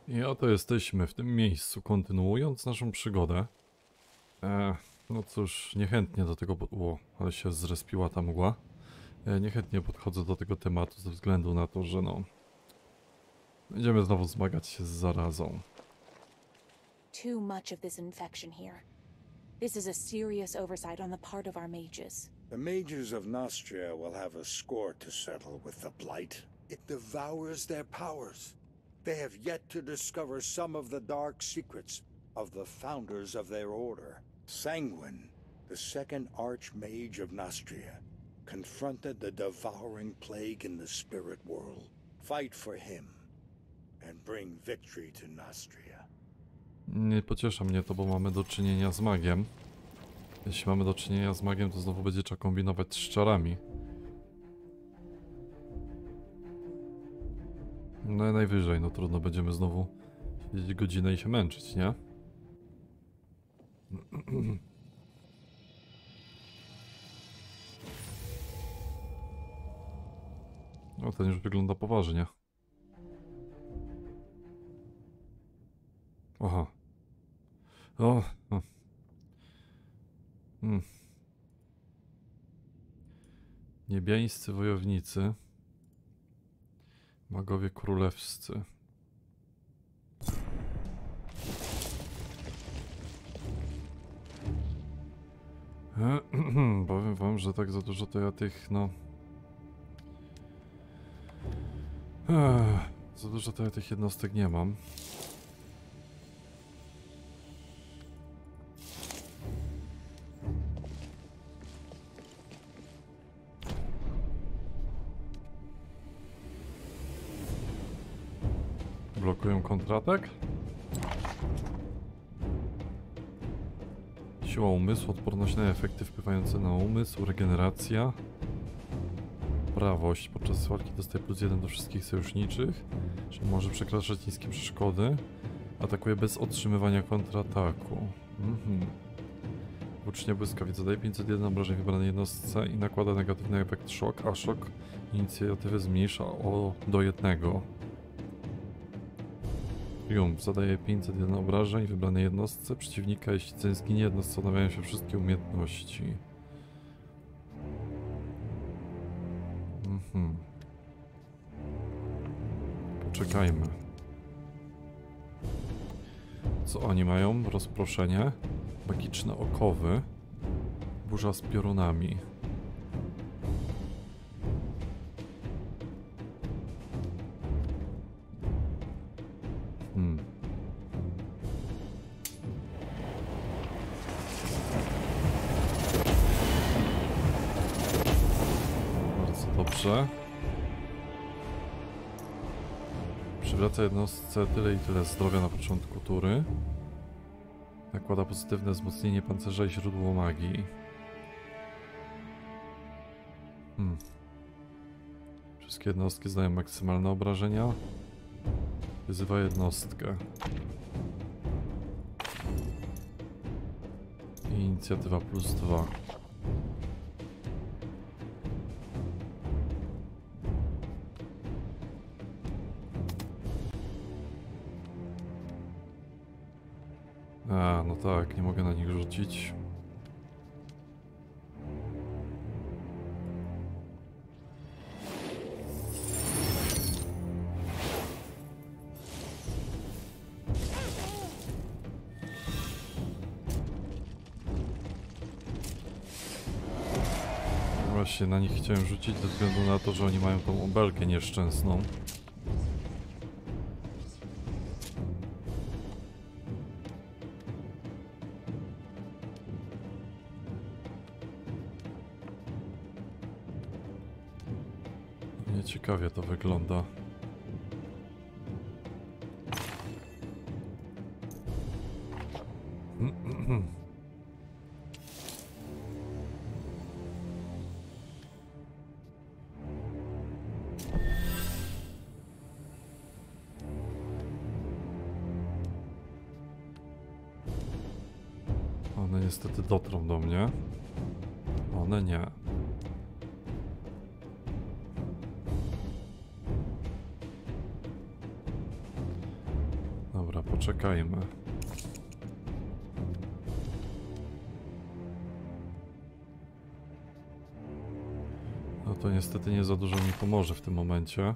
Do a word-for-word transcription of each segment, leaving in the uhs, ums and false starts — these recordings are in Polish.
I oto jesteśmy w tym miejscu, kontynuując naszą przygodę. E, no cóż, niechętnie do tego... O, ale się zrespiła ta mgła. E, niechętnie podchodzę do tego tematu ze względu na to, że no... Będziemy znowu zmagać się z zarazą. Too much of this infection here. This is a serious oversight on the part of our mages. The mages of Nostria will have a score to settle with the Blight. It devours their powers. They have yet to discover some of the dark secrets of the founders of their order. Sanguine, the second archmage of Nostria, confronted the devouring plague in the spirit world. Fight for him and bring victory to Nostria. Nie pociesza mnie to, bo mamy do czynienia z magiem. Jeśli mamy do czynienia z magiem, to znowu będzie trzeba kombinować z czarami. No najwyżej, no trudno, będziemy znowu siedzieć godzinę i się męczyć, nie? No ten już wygląda poważnie. Aha. O. o. Hmm. Niebiańscy wojownicy. Magowie królewscy. Powiem wam, że tak za dużo to ja tych, no... Ech, za dużo to ja tych jednostek nie mam. Blokują kontratak. Siła umysłu, odporność na efekty wpływające na umysł, regeneracja. Prawość. Podczas walki dostaje plus jeden do wszystkich sojuszniczych. Czyli może przekraczać niskie przeszkody. Atakuje bez otrzymywania kontrataku. Mhm. Włócznia błyskawic zadaje pięćset jeden obrażeń wybranej jednostce i nakłada negatywny efekt szok, a szok inicjatywy zmniejsza o do jednego. Triumf zadaje pięćset jeden obrażeń wybranej jednostce przeciwnika, jeśli cen zginie jednostce odnawiają się wszystkie umiejętności. Mhm. Poczekajmy. Co oni mają? Rozproszenie, magiczne okowy, burza z piorunami. Hmm. Bardzo dobrze. Przywraca jednostce tyle i tyle zdrowia na początku tury. Nakłada pozytywne wzmocnienie pancerza i źródło magii. Hmm. Wszystkie jednostki zdają maksymalne obrażenia. Wyzywa jednostkę. I inicjatywa plus dwa. A, no tak, nie mogę na nich rzucić. Właśnie na nich chciałem rzucić ze względu na to, że oni mają tą obelgę nieszczęsną. Nieciekawie to wygląda. One niestety dotrą do mnie. One nie. poczekajmy. No to niestety nie za dużo mi pomoże w tym momencie.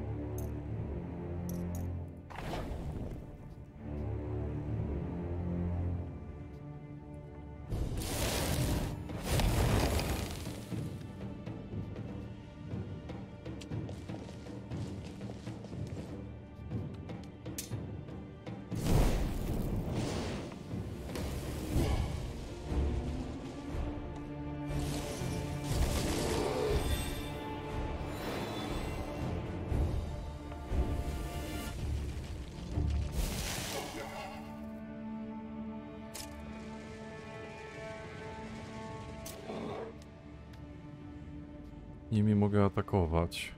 Nimi mogę atakować.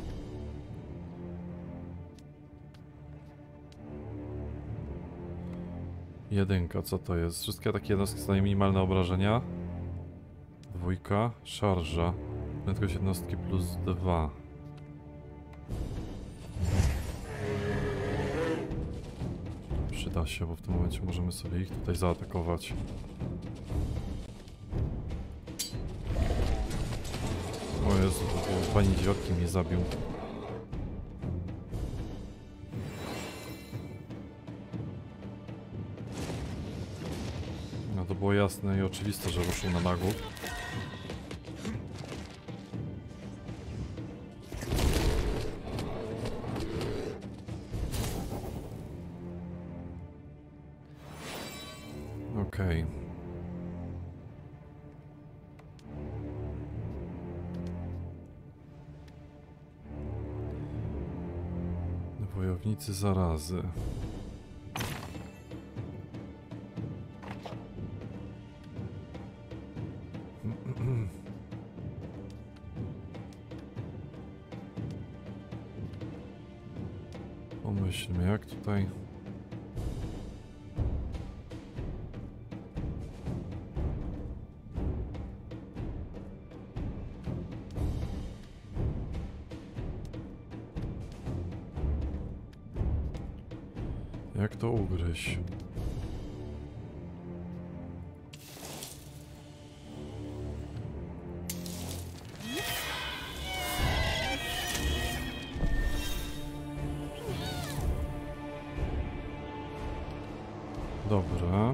Jedynka, co to jest? Wszystkie takie jednostki zadają minimalne obrażenia. Dwójka, szarża. Prędkość jednostki plus dwa. Przyda się, bo w tym momencie możemy sobie ich tutaj zaatakować. O Jezu, pani idiotki mnie zabił. No to było jasne i oczywiste, że ruszył na magów. Okej. Okay. Wojownicy zarazy. Pomyślmy, jak tutaj... Jak to ugryźć? Dobra.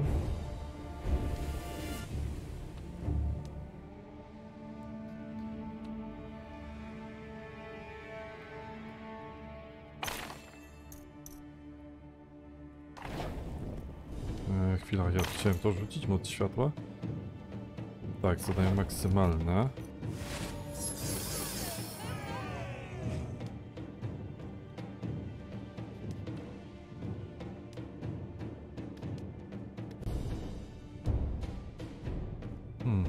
E, chwila, ja chciałem to rzucić, moc światła. Tak, zadają maksymalne. Hmm.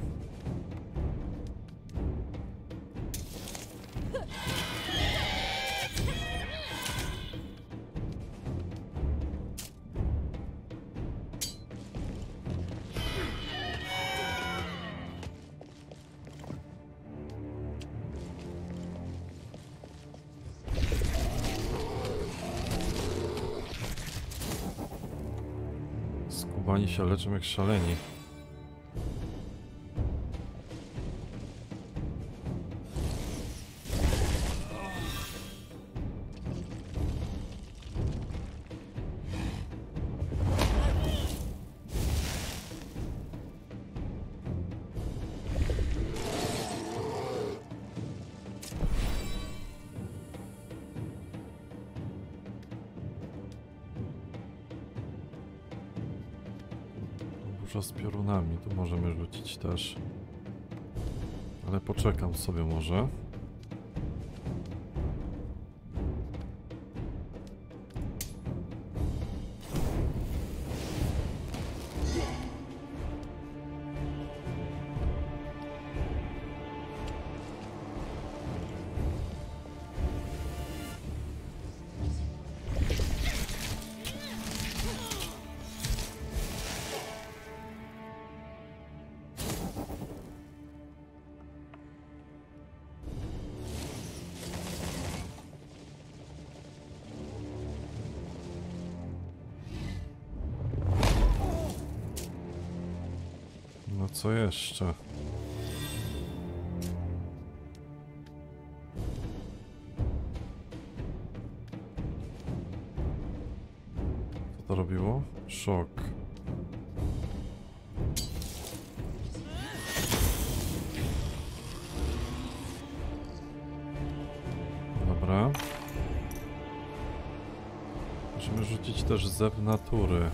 Skubani się leczą jak szaleni. Burza z piorunami, tu możemy rzucić też. Ale poczekam sobie może. A co jeszcze? Co to robiło? Szok. Dobra. Możemy rzucić też zew natury.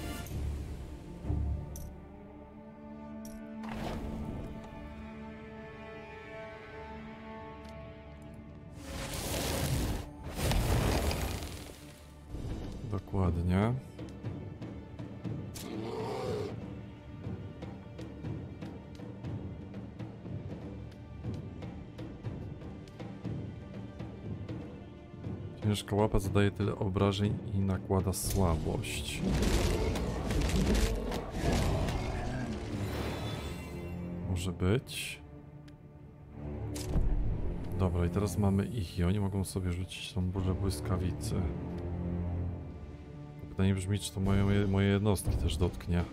Dokładnie. Ciężka łapa zadaje tyle obrażeń i nakłada słabość. Może być. Dobra, i teraz mamy ich i oni mogą sobie rzucić tą burzę błyskawicy. Pytanie brzmi, czy to moje, moje jednostki też dotknie.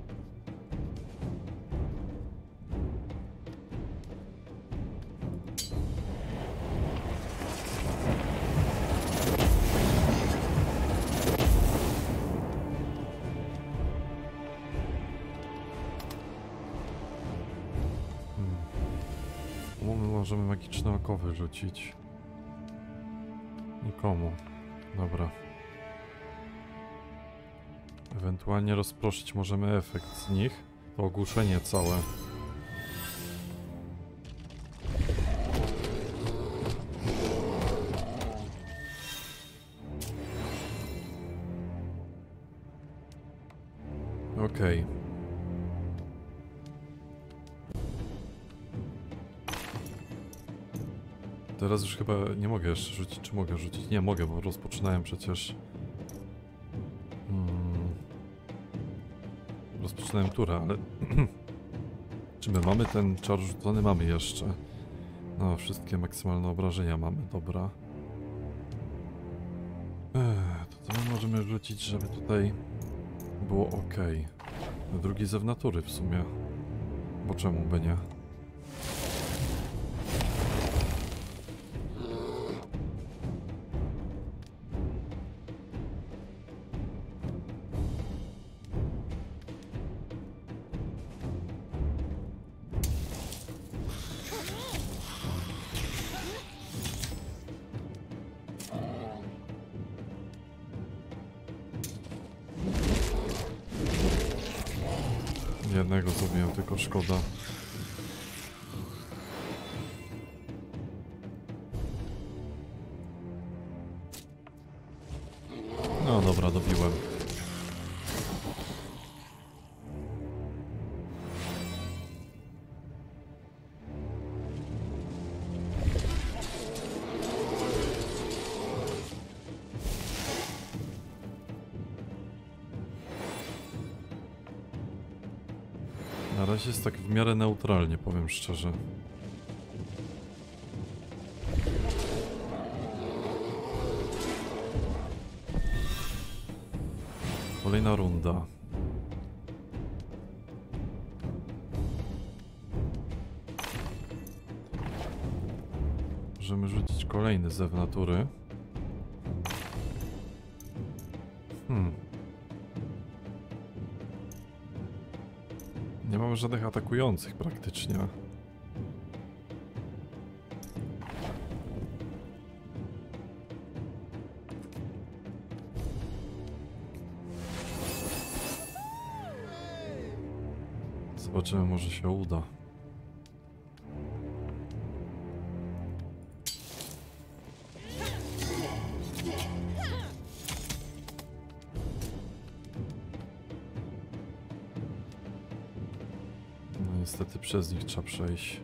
My możemy magiczne okowy rzucić. Nikomu. Dobra. Ewentualnie rozproszyć możemy efekt z nich. To ogłuszenie całe. Okej. Okay. Teraz już chyba nie mogę jeszcze rzucić, czy mogę rzucić? Nie mogę, bo rozpoczynałem przecież... Hmm. Rozpoczynałem turę, ale... Czy my mamy ten czar rzucony? Mamy jeszcze. No, wszystkie maksymalne obrażenia mamy, dobra. Ech, to co my możemy rzucić, żeby tutaj było ok. Drugi zew natury w sumie. Bo czemu by nie? Jednego zrobiłem, tylko szkoda. No dobra, dobiłem. Na razie jest tak w miarę neutralnie, powiem szczerze. Kolejna runda. Możemy rzucić kolejny zew natury. Hmm. Nie mamy żadnych atakujących praktycznie. Zobaczymy, może się uda. No niestety przez nich trzeba przejść.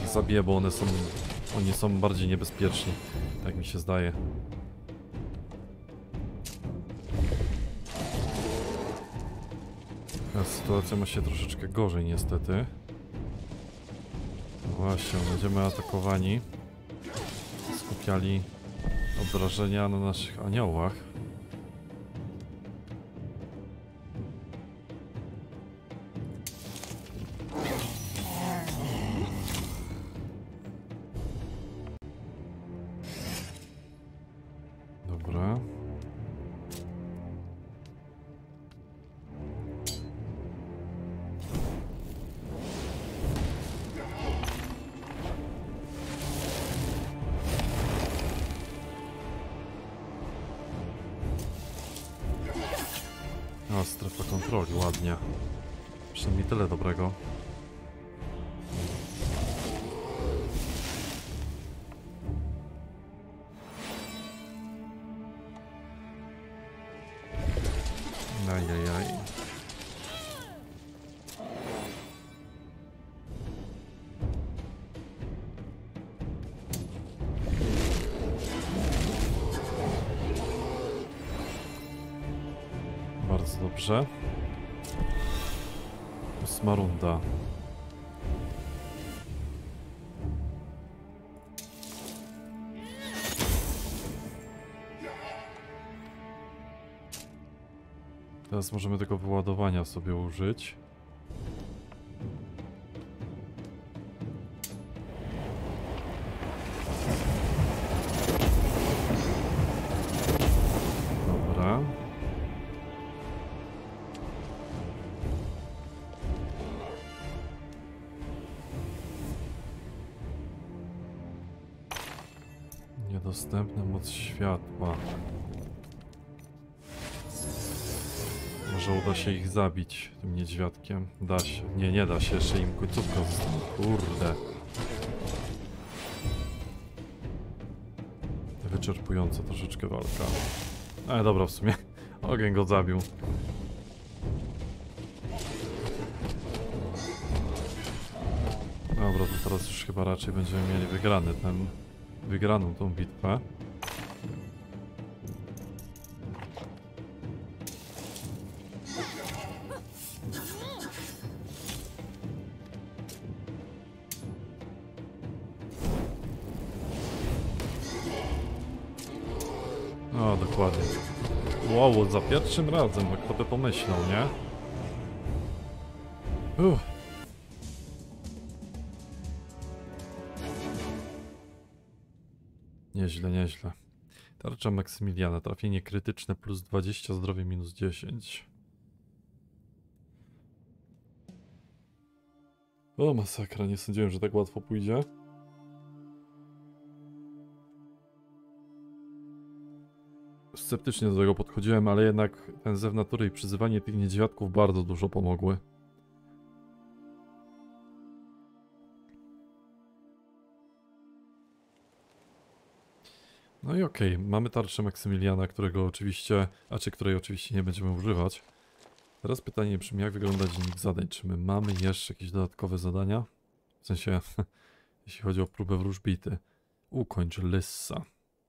zabiję, bo one są... Oni są bardziej niebezpieczni. Tak mi się zdaje. Ta sytuacja ma się troszeczkę gorzej niestety. Właśnie, będziemy atakowani. Skupiali obrażenia na naszych aniołach. Dobra. O, strefa kontroli, ładnie. Przynajmniej tyle dobrego. Ajajaj. Bardzo dobrze. Ósma runda. Teraz możemy tego wyładowania sobie użyć. Dobra. Niedostępna moc światła. Może uda się ich zabić tym niedźwiadkiem. Da się. Nie, nie da się. Jeszcze im końcówka została. Kurde. Wyczerpująca troszeczkę walka. Ale dobra, w sumie. Ogień go zabił. Dobra, to teraz już chyba raczej będziemy mieli wygrany ten... Wygraną tą bitwę. O, dokładnie. Wow, za pierwszym razem, no kto by pomyślał, nie? Uff. Nieźle, nieźle. Tarcza Maksymiliana, trafienie krytyczne plus dwadzieścia, zdrowie minus dziesięć. O, masakra, nie sądziłem, że tak łatwo pójdzie. Sceptycznie do tego podchodziłem, ale jednak ten zew natury i przyzywanie tych niedźwiadków bardzo dużo pomogły. No i okej, okay. Mamy tarczę Maksymiliana, którego oczywiście, a czy której oczywiście nie będziemy używać. Teraz pytanie brzmi, jak wygląda dziennik zadań? Czy my mamy jeszcze jakieś dodatkowe zadania? W sensie, jeśli chodzi o próbę wróżbity. Ukończ Lyssa.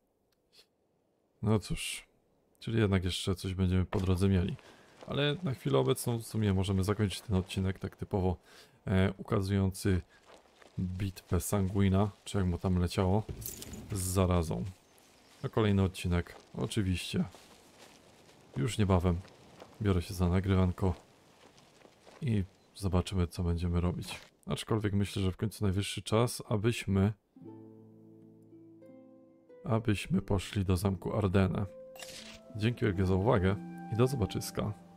No cóż, czyli jednak jeszcze coś będziemy po drodze mieli. Ale na chwilę obecną w sumie możemy zakończyć ten odcinek tak typowo e, ukazujący bitwę Sanguina, czy jak mu tam leciało, z zarazą. A kolejny odcinek oczywiście już niebawem. Biorę się za nagrywanko i zobaczymy, co będziemy robić. Aczkolwiek myślę, że w końcu najwyższy czas, abyśmy abyśmy poszli do zamku Ardenne. Dzięki wielkie za uwagę i do zobaczyska.